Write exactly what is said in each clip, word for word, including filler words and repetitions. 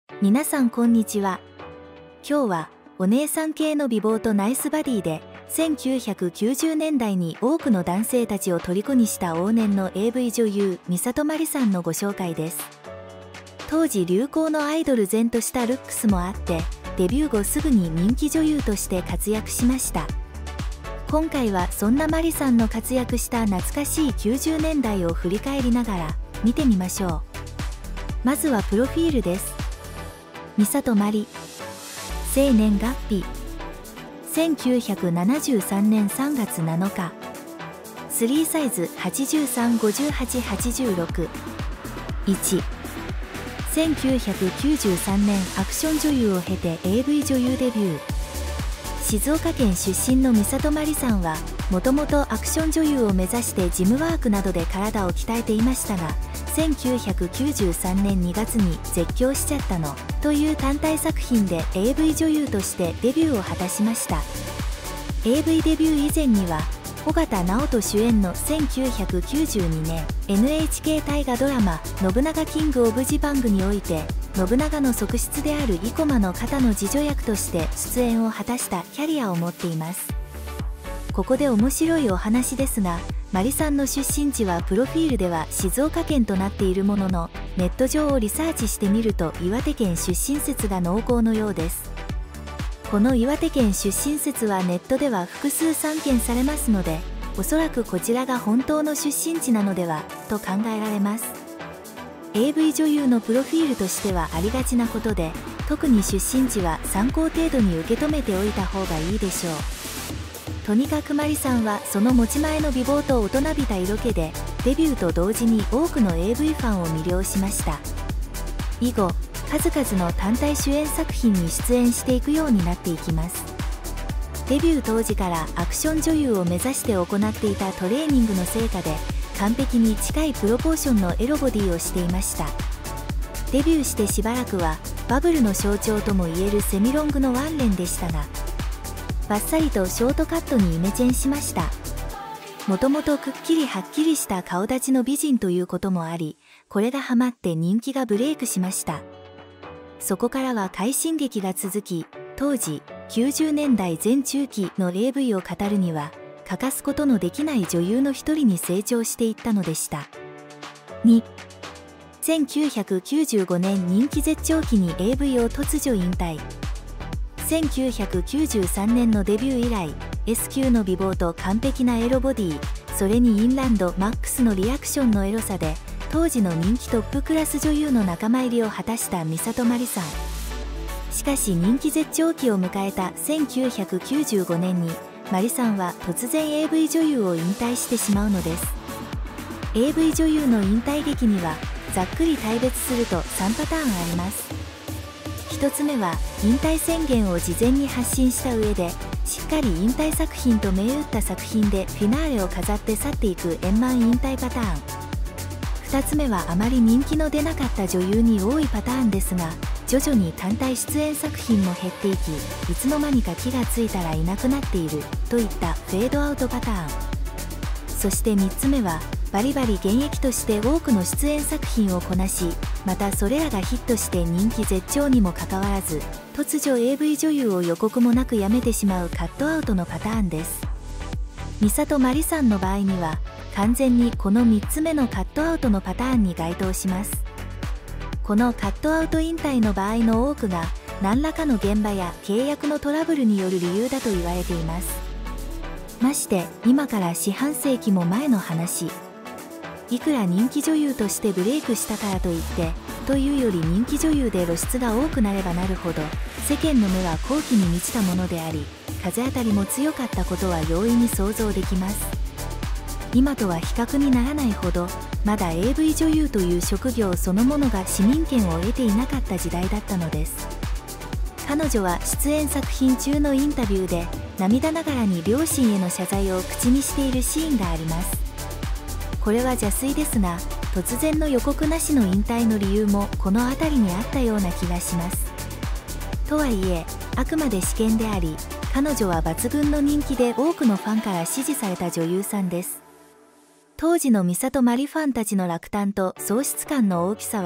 皆さんこんにちは。今日はお姉さん系の美貌とナイスバディでせんきゅうひゃくきゅうじゅうねんだいに多くの男性たちを虜にした往年の エーブイ 女優美里まりさんのご紹介です。当時流行のアイドル然としたルックスもあってデビュー後すぐに人気女優として活躍しました。今回はそんなまりさんの活躍した懐かしいきゅうじゅうねんだいを振り返りながら見てみましょう。まずはプロフィールです。美里まり、生年月日せんきゅうひゃくななじゅうさんねんさんがつなのか、スリーサイズはちじゅうさん、ごじゅうはち、はちじゅうろく。いち、せんきゅうひゃくきゅうじゅうさんねんアクション女優を経て エーブイ 女優デビュー。静岡県出身の美里まりさんはもともとアクション女優を目指してジムワークなどで体を鍛えていましたが、せんきゅうひゃくきゅうじゅうさんねんにがつに絶叫しちゃったのという単体作品で エーブイ 女優としてデビューを果たしました。 エーブイ デビュー以前には緒方直人主演のせんきゅうひゃくきゅうじゅうにねん エヌエイチケー 大河ドラマ「信長キング・オブ・ジパング」において信長の側室である生駒の方の次女役として出演を果たしたキャリアを持っています。ここで面白いお話ですが、まりさんの出身地はプロフィールでは静岡県となっているものの、ネット上をリサーチしてみると岩手県出身説が濃厚のようです。この岩手県出身説はネットでは複数散見されますので、おそらくこちらが本当の出身地なのではと考えられます。エーブイ 女優のプロフィールとしてはありがちなことで、特に出身地は参考程度に受け止めておいた方がいいでしょう。とにかくまりさんはその持ち前の美貌と大人びた色気でデビューと同時に多くの エーブイ ファンを魅了しました。以後数々の単体主演作品に出演していくようになっていきます。デビュー当時からアクション女優を目指して行っていたトレーニングの成果で完璧に近いプロポーションのエロボディをしていました。デビューしてしばらくはバブルの象徴ともいえるセミロングのワンレンでしたが、バッサリとショートカットにイメチェンしました。もともとくっきりはっきりした顔立ちの美人ということもあり、これがハマって人気がブレイクしました。そこからは快進撃が続き、当時きゅうじゅうねんだい前中期の エーブイ を語るには欠かすことのできない女優の一人に成長していったのでした。に、せんきゅうひゃくきゅうじゅうごねん人気絶頂期に エーブイ を突如引退。せんきゅうひゃくきゅうじゅうさんねんのデビュー以来 S 級の美貌と完璧なエロボディ、それにインランドマックスのリアクションのエロさで当時の人気トップクラス女優の仲間入りを果たした美里まりさん。しかし人気絶頂期を迎えたせんきゅうひゃくきゅうじゅうごねんにまりさんは突然 エーブイ 女優を引退してしまうのです。 エーブイ 女優の引退劇にはざっくり大別するとさんパターンあります。ひとつめは引退宣言を事前に発信した上でしっかり引退作品と銘打った作品でフィナーレを飾って去っていく円満引退パターン。ふたつめはあまり人気の出なかった女優に多いパターンですが、徐々に単体出演作品も減っていき、いつの間にか気がついたらいなくなっているといったフェードアウトパターン。そしてみっつめはバリバリ現役として多くの出演作品をこなし、またそれらがヒットして人気絶頂にもかかわらず突如 エーブイ 女優を予告もなく辞めてしまうカットアウトのパターンです。美里まりさんの場合には完全にこのみっつめのカットアウトのパターンに該当します。このカットアウト引退の場合の多くが何らかの現場や契約のトラブルによる理由だと言われています。まして今から四半世紀も前の話。いくら人気女優としてブレイクしたからといってというより人気女優で露出が多くなればなるほど世間の目は好奇に満ちたものであり、風当たりも強かったことは容易に想像できます。今とは比較にならないほどまだ エーブイ 女優という職業そのものが市民権を得ていなかった時代だったのです。彼女は出演作品中のインタビューで涙ながらに両親への謝罪を口にしているシーンがあります。これは邪推ですが、突然の予告なしの引退の理由もこの辺りにあったような気がします。とはいえあくまで試験であり、彼女は抜群の人気で多くのファンから支持された女優さんです。当時の美里まりファンたちの落胆と喪失感の大きさは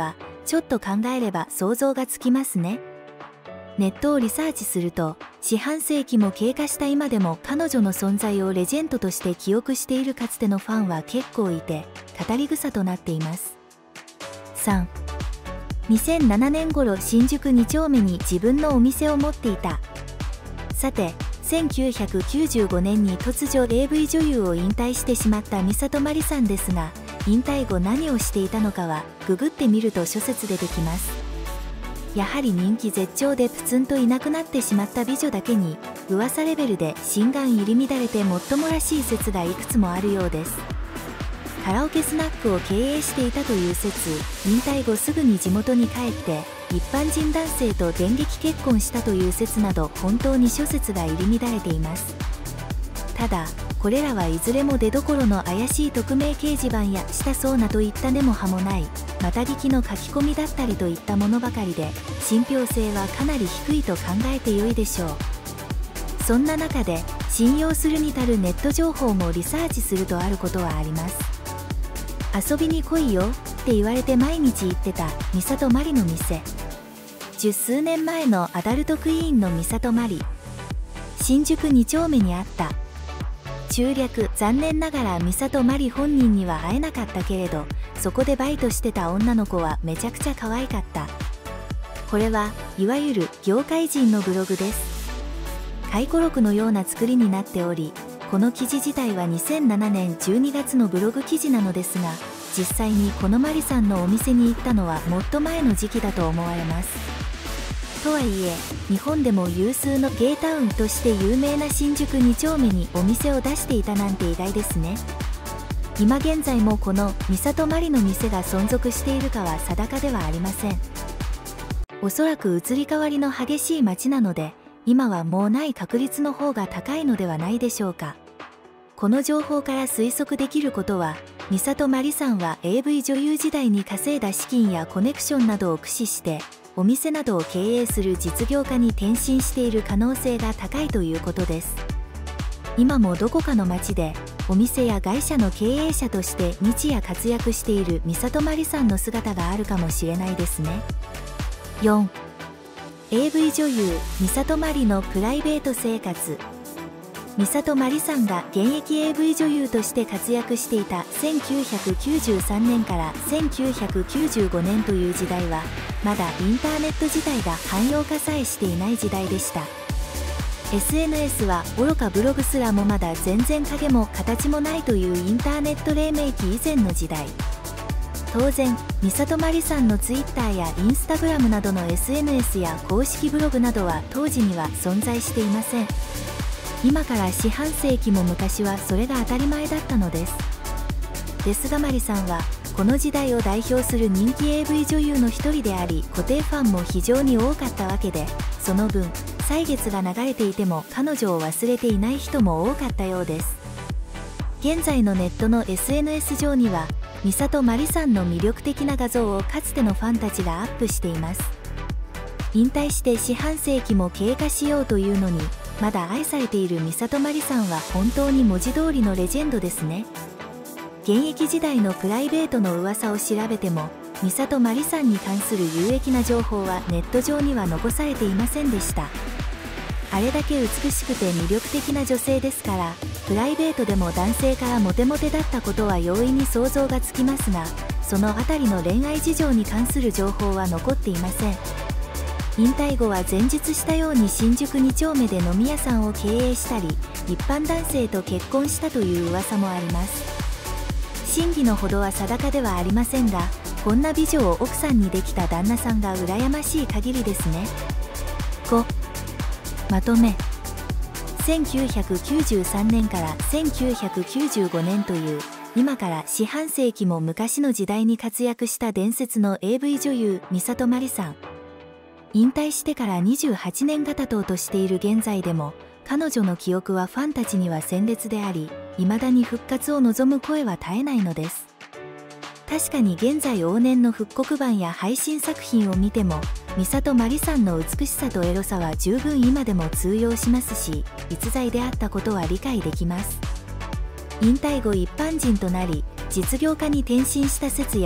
ちょっと考えれば想像がつきますね。ネットをリサーチすると、四半世紀も経過した今でも彼女の存在をレジェンドとして記憶しているかつてのファンは結構いて、語り草となっています。さん、にせんななねん頃新宿に丁目に自分のお店を持っていた。さて、せんきゅうひゃくきゅうじゅうごねんに突如 エーブイ 女優を引退してしまった美里まりさんですが、引退後何をしていたのかはググってみると諸説出てきます。やはり人気絶頂でプツンといなくなってしまった美女だけに、噂レベルで心眼入り乱れてもっともらしい説がいくつもあるようです。カラオケスナックを経営していたという説、引退後すぐに地元に帰って一般人男性と電撃結婚したという説など、本当に諸説が入り乱れています。ただ、これらはいずれも出どころの怪しい匿名掲示板やしたそうなといった根も葉もないまた聞きの書き込みだったりといったものばかりで、信憑性はかなり低いと考えてよいでしょう。そんな中で信用するに足るネット情報もリサーチするとあることはあります。遊びに来いよって言われて毎日行ってた美里まりの店。十数年前のアダルトクイーンの美里まり。新宿に丁目にあった。中略、残念ながら美里まり本人には会えなかったけれど、そこでバイトしてた女の子はめちゃくちゃ可愛かった。これはいわゆる業界人のブログです。回顧録のような作りになっており、この記事自体はにせんななねんじゅうにがつのブログ記事なのですが、実際にこのマリさんのお店に行ったのはもっと前の時期だと思われます。とはいえ、日本でも有数のゲイタウンとして有名な新宿に丁目にお店を出していたなんて意外ですね。今現在もこの美里まりの店が存続しているかは定かではありません。おそらく移り変わりの激しい街なので、今はもうない確率の方が高いのではないでしょうか。この情報から推測できることは、美里まりさんは エーブイ 女優時代に稼いだ資金やコネクションなどを駆使して、お店などを経営する実業家に転身している可能性が高いということです。今もどこかの町で、お店や会社の経営者として日夜活躍している美里まりさんの姿があるかもしれないですね。よん、エーブイ 女優美里まりのプライベート生活。美里まりさんが現役 エーブイ 女優として活躍していたせんきゅうひゃくきゅうじゅうさんねんからせんきゅうひゃくきゅうじゅうごねんという時代は、まだインターネット自体が汎用化さえしていない時代でした。エスエヌエス はおろかブログすらもまだ全然影も形もないというインターネット黎明期以前の時代。当然、美里まりさんの ツイッター や インスタグラム などの エスエヌエス や公式ブログなどは当時には存在していません。今から四半世紀も昔はそれが当たり前だったのです。ですがまりさんは、この時代を代表する人気 エーブイ 女優の一人であり、固定ファンも非常に多かったわけで、その分、歳月が流れていても彼女を忘れていない人も多かったようです。現在のネットの エスエヌエス 上には、美里まりさんの魅力的な画像をかつてのファンたちがアップしています。引退して四半世紀も経過しようというのに、まだ愛されている美里まりさんは本当に文字通りのレジェンドですね。現役時代のプライベートの噂を調べても、美里まりさんに関する有益な情報はネット上には残されていませんでした。あれだけ美しくて魅力的な女性ですから、プライベートでも男性からモテモテだったことは容易に想像がつきますが、そのあたりの恋愛事情に関する情報は残っていません。引退後は前述したように新宿に丁目で飲み屋さんを経営したり、一般男性と結婚したという噂もあります。真偽のほどは定かではありませんが、こんな美女を奥さんにできた旦那さんが羨ましい限りですね。ご、まとめ。せんきゅうひゃくきゅうじゅうさんねんからせんきゅうひゃくきゅうじゅうごねんという、今から四半世紀も昔の時代に活躍した伝説の エーブイ 女優美里まりさん。引退してからにじゅうはちねんが経とうとしている現在でも、彼女の記憶はファンたちには鮮烈であり、未だに復活を望む声は絶えないのです。確かに現在往年の復刻版や配信作品を見ても、美里まりさんの美しさとエロさは十分今でも通用しますし、逸材であったことは理解できます。引退後一般人となり、実業家に転身した説や、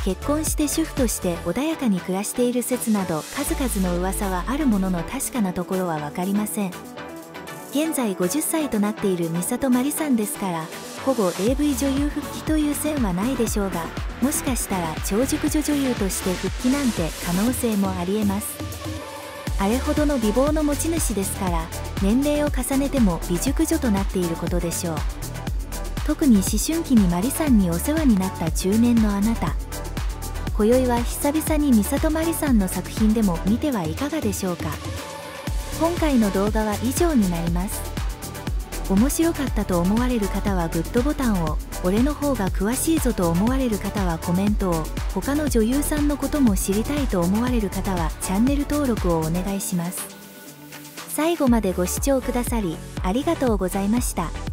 結婚して主婦として穏やかに暮らしている説など数々の噂はあるものの確かなところは分かりません。現在ごじゅっさいとなっている美里まりさんですから、ほぼ エーブイ 女優復帰という線はないでしょうが、もしかしたら超熟女女優として復帰なんて可能性もありえます。あれほどの美貌の持ち主ですから、年齢を重ねても美熟女となっていることでしょう。特に思春期にまりさんにお世話になった中年のあなた、今宵は久々に美里まりさんの作品でも見てはいかがでしょうか。今回の動画は以上になります。面白かったと思われる方はグッドボタンを、俺の方が詳しいぞと思われる方はコメントを、他の女優さんのことも知りたいと思われる方はチャンネル登録をお願いします。最後までご視聴くださりありがとうございました。